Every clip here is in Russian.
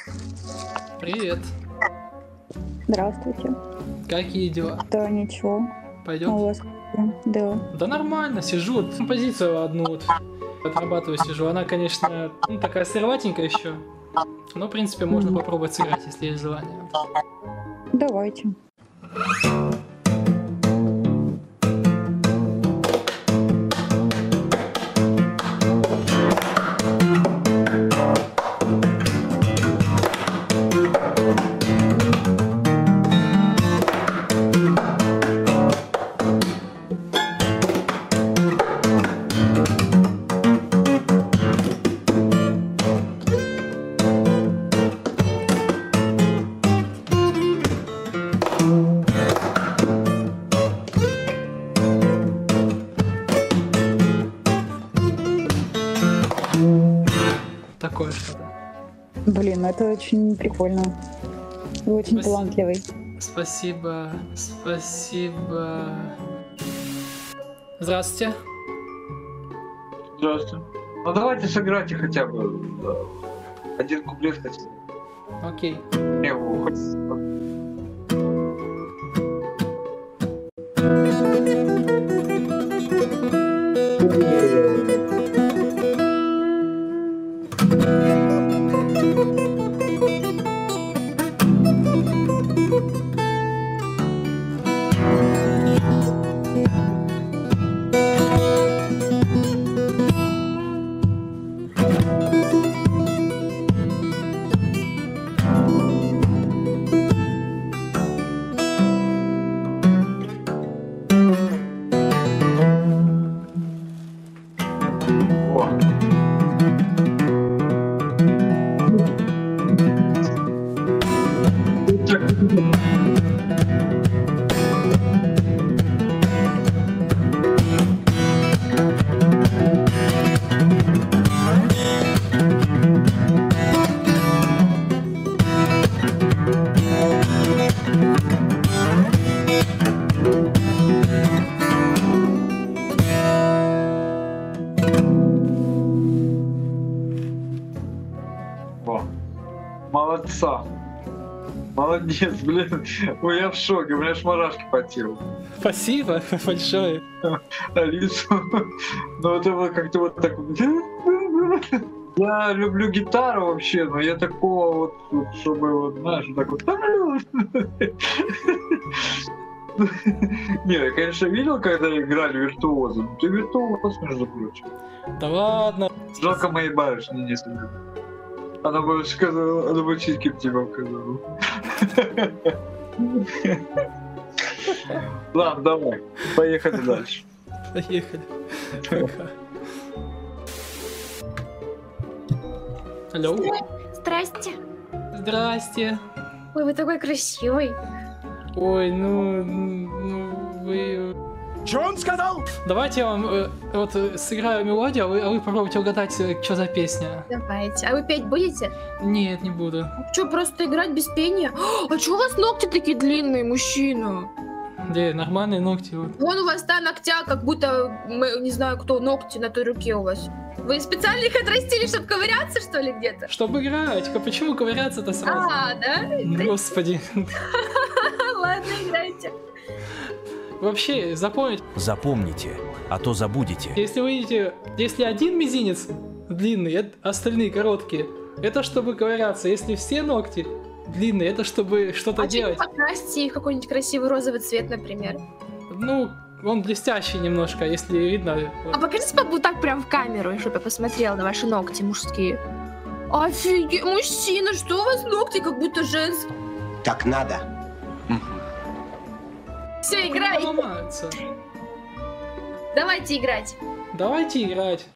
Привет. Здравствуйте. Какие дела? Да, ничего. Пойдем? У вас? Да. Да нормально, сижу. Вот композицию одну вот отрабатываю, сижу. Она, конечно, такая сыроватенькая еще. Но, в принципе, можно попробовать сыграть, если есть желание. Давайте. Такое что-то. Блин, это очень прикольно. Вы очень Спасибо. талантливый. Спасибо. Спасибо. Здравствуйте. Здравствуйте. Ну давайте сыграйте хотя бы один куплет хотя бы. Окей. Не, хоть... Молодца. Молодец, блин. Ой, я в шоке, у меня аж мурашки по телу. Спасибо большое. Алису. Ну это вот как-то вот так вот. Я люблю гитару вообще, но я такого вот чтобы вот, знаешь, так вот. Не, я, конечно, видел, когда играли виртуозы. Ну, ты виртуоз, между прочим. Да ладно. Жалко моей барышни не сыграть. Она бы сказала, она бы чистки в тебя указала. Ладно, давай, поехали дальше. Поехали. Пока. Алло. Здрасте. Здрасте. Ой, вы такой красивый. Ой, ну вы... Что он сказал? Давайте я вам вот сыграю мелодию, а вы попробуйте угадать, что за песня. Давайте. А вы петь будете? Нет, не буду. Что, просто играть без пения? А чё у вас ногти такие длинные, мужчина? Да, нормальные ногти. Вот. Вон у вас там ногтя, как будто, не знаю, кто, ногти на той руке у вас. Вы специально их отрастили, чтобы ковыряться, что ли, где-то? Чтобы играть. Почему ковыряться-то сразу? А, да? Господи. Ладно, играйте. Вообще, Запомните, а то забудете. если вы видите, если один мизинец длинный, остальные короткие, это чтобы ковыряться. Если все ногти длинные, это чтобы что-то делать. Покрасьте их в какой-нибудь красивый розовый цвет, например. Ну, он блестящий немножко, если видно. А покажите вот так прям в камеру, чтобы я посмотрела на ваши ногти мужские. Офигеть, мужчина, что у вас ногти как будто женские? Так надо. Все, играй. Ломаются. Давайте играть. Давайте играть.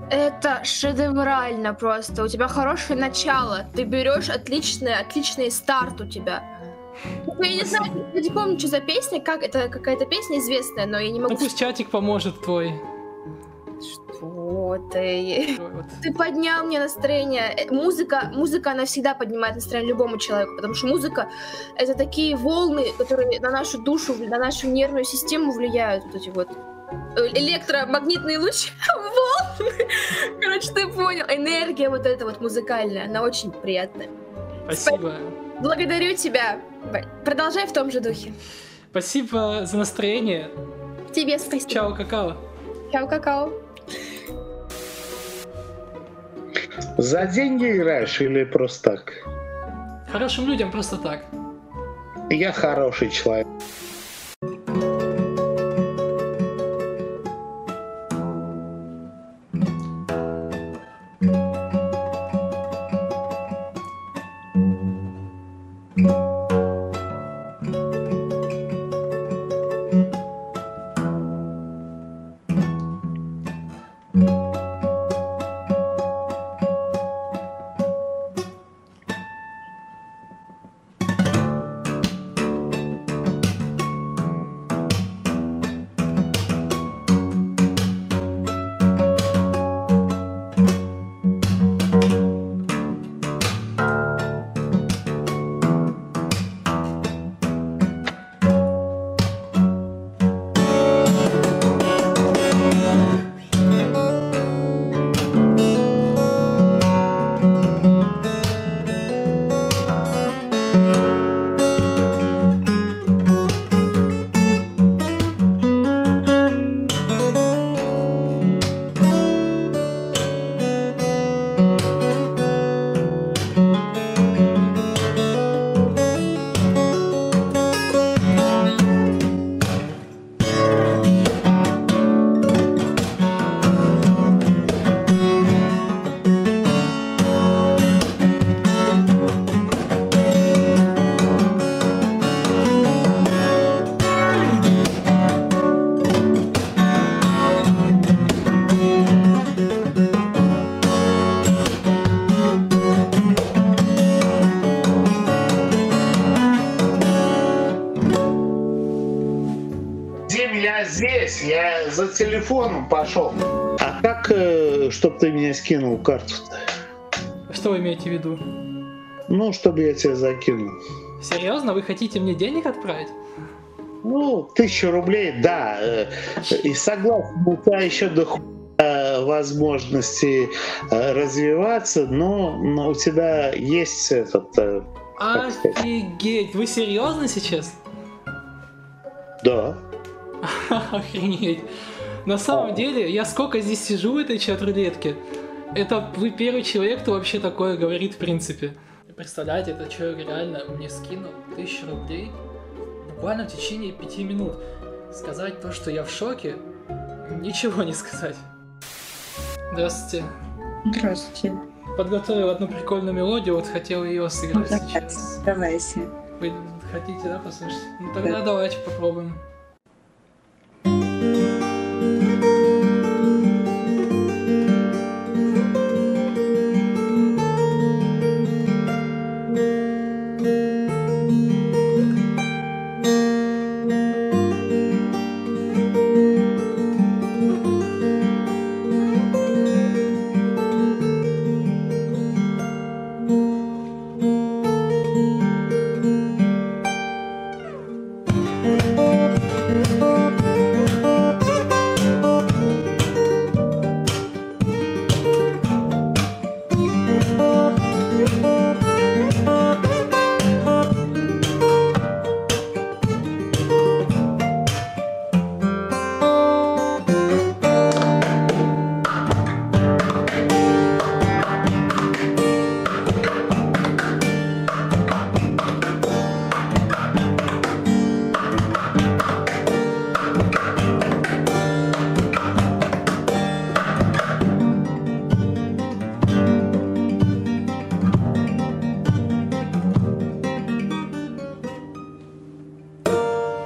Это шедеврально просто. У тебя хорошее начало. Ты берешь отличный старт у тебя. Я не знаю, я не помню, что за песня, как это какая-то песня известная, но я не могу... Ну пусть чатик поможет твой. Что ты? Вот. Ты поднял мне настроение. Музыка, она всегда поднимает настроение любому человеку, потому что музыка — это такие волны, которые на нашу душу, на нашу нервную систему влияют. Вот эти вот электромагнитные лучи, волны. Короче, ты понял. Энергия вот эта вот музыкальная, она очень приятная. Спасибо. Благодарю тебя. Продолжай в том же духе. Спасибо за настроение. Тебе спасибо. Чао, какао. Чао, какао. За деньги играешь или просто так? Хорошим людям просто так. Я хороший человек. Я здесь, я за телефоном пошел. А как, чтобы ты мне скинул карту-то? Что вы имеете в виду? Ну, чтобы я тебе закинул. Серьезно? Вы хотите мне денег отправить? Ну, 1000 рублей, да. И согласен, у тебя еще до возможности развиваться, но у тебя есть этот... Офигеть! Вы серьезно сейчас? Да. Охренеть. На самом деле, я сколько здесь сижу в этой чат-рулетке, это вы первый человек, кто вообще такое говорит в принципе. Представляете, этот человек реально мне скинул 1000 рублей буквально в течение 5 минут. Сказать то, что я в шоке, ничего не сказать. Здравствуйте. Здравствуйте. Подготовил одну прикольную мелодию, вот хотел ее сыграть сейчас. Давайте. Вы хотите, да, послушать? Ну тогда давайте попробуем.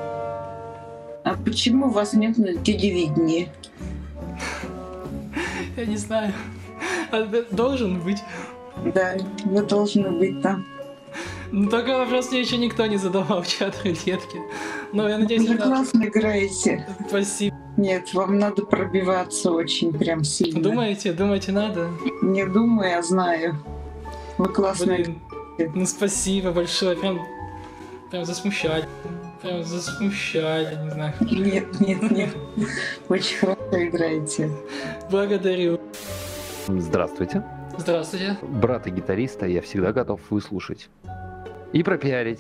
А почему вас нет на телевидении? Я не знаю. Должен быть. Да, вы должны быть там. Ну, такой вопрос мне еще никто не задавал в чат рулетки. Но я надеюсь, Вы это... классно играете. Спасибо. Нет, вам надо пробиваться очень прям сильно. Думаете, надо? Не думаю, а знаю. Вы классно Блин, ну спасибо большое. Прям засмущали. Прям засмущали, не знаю. Нет. Очень хорошо играете. Благодарю. Здравствуйте. Здравствуйте. Брата-гитариста я всегда готов выслушать. И пропиарить.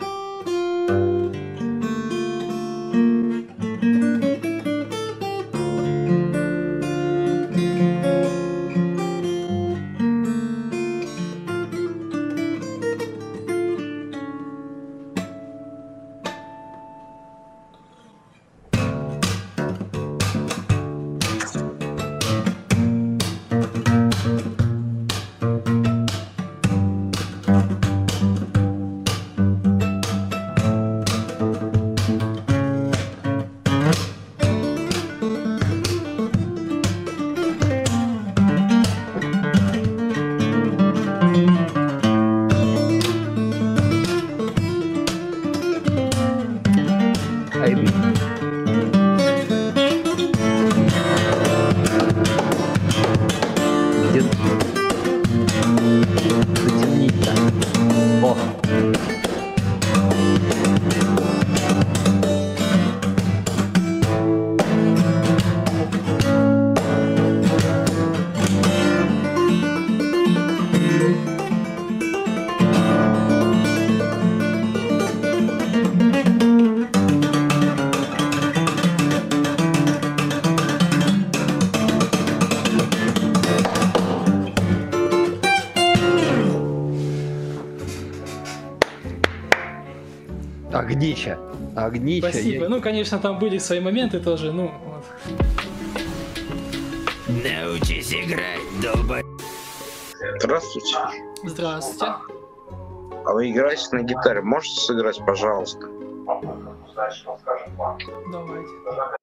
Огнище. Спасибо. Ну, конечно, там были свои моменты тоже, ну, вот. Научись играть, долбоёб. Здравствуйте. Здравствуйте. А вы играете на гитаре? Можете сыграть, пожалуйста? Давайте.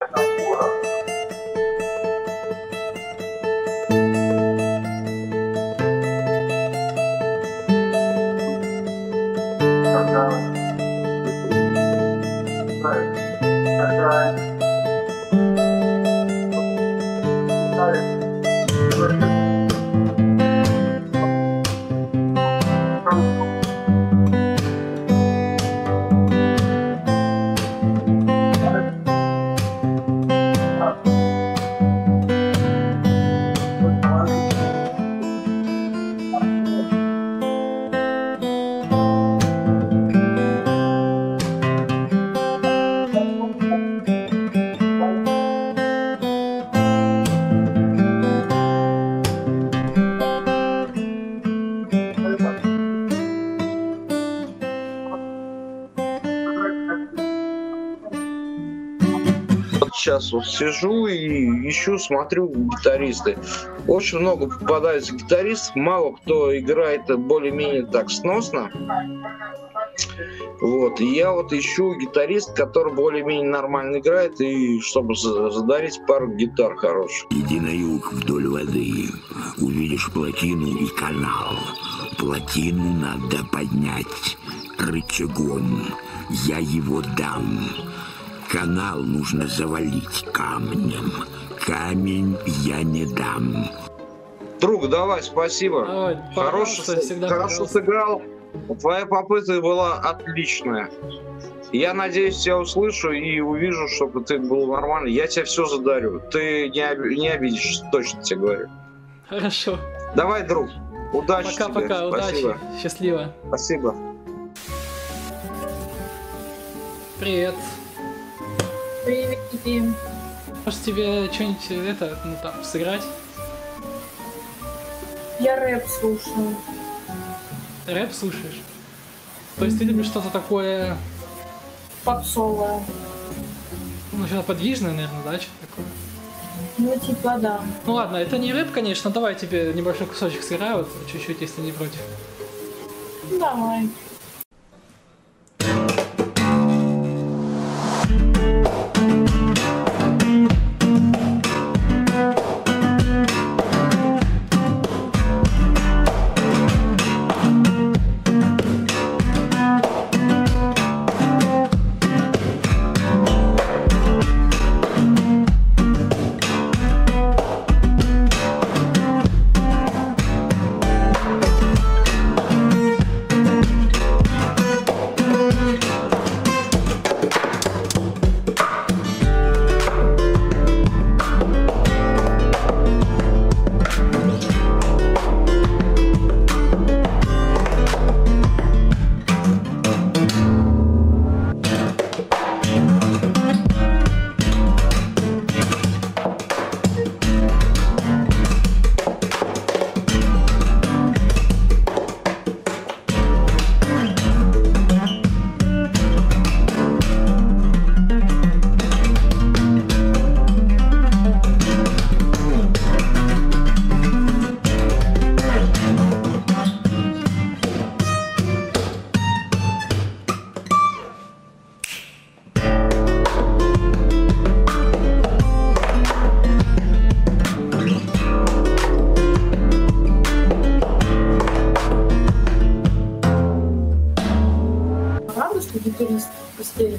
Сейчас вот сижу и ищу, смотрю гитаристы. Очень много попадается гитаристов, мало кто играет более-менее так сносно. Вот, и я вот ищу гитариста, который более-менее нормально играет, и чтобы задарить пару гитар хороших. Иди на юг вдоль воды, увидишь плотину и канал. Плотину надо поднять рычагом, я его дам. Канал нужно завалить камнем. Камень я не дам. Друг, давай, спасибо. Давай, Хорошо сыграл. Твоя попытка была отличная. Я надеюсь, я услышу и увижу, чтобы ты был нормальный. Я тебе все задарю. Ты не обидишь, точно тебе говорю. Хорошо. Давай, друг. Удачи тебе. Пока-пока, удачи. Счастливо. Спасибо. Привет. Привет. Может тебе что-нибудь там сыграть? Я рэп слушаю. Рэп слушаешь? То есть ты любишь что-то такое... Попсовое. Ну, что-то подвижное, наверное, да? Что-то такое? Ну, типа, да. Ну ладно, это не рэп, конечно. Давай тебе небольшой кусочек сыграю, вот, чуть-чуть, если не против. Давай.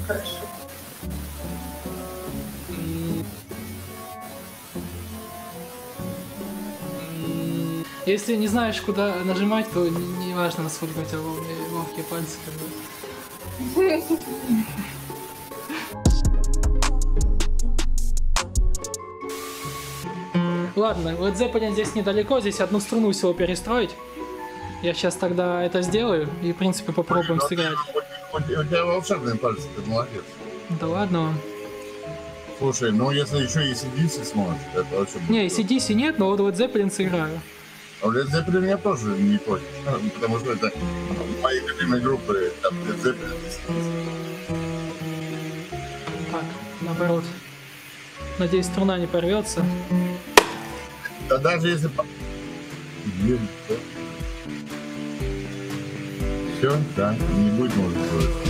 хорошо. Если не знаешь, куда нажимать, то не важно, насколько у тебя ловкие пальцы. Ладно, вот Zeppelin здесь недалеко, здесь одну струну всего перестроить. Я сейчас тогда это сделаю и, в принципе, попробуем сыграть. У тебя волшебные пальцы, ты молодец. Да ладно вам. Слушай, ну если еще и ACDC сможешь, это вообще будет. Не, ACDC нет, но вот Zeppelin сыграю. А Led Zeppelin я тоже не против, потому что это мои любимые группы, там Led Zeppelin. Так, наоборот. Надеюсь, струна не порвется. Да даже если... Все, да, не будет можно сделать.